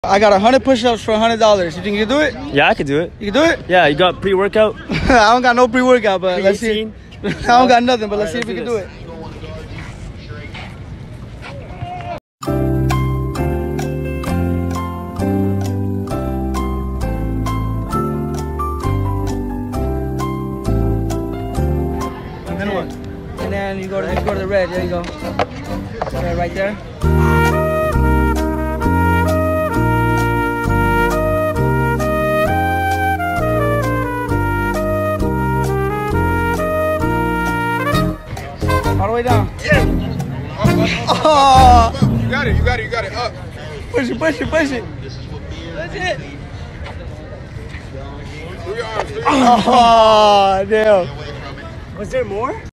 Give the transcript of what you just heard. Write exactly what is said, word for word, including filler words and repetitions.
I got one hundred push-ups for one hundred dollars. You think you can do it? Yeah, I could do it. You can do it? Yeah, you got pre-workout? I don't got no pre-workout, but let's see. I don't got nothing, but let's see if we can do it. And then what? And then you go to, you go to the red. There you go. Red right there. All the way down. Oh. You got it, you got it, you got it. Up. Push it, push it, push it. That's it. Three arms, three Oh, arms. damn. Was there more?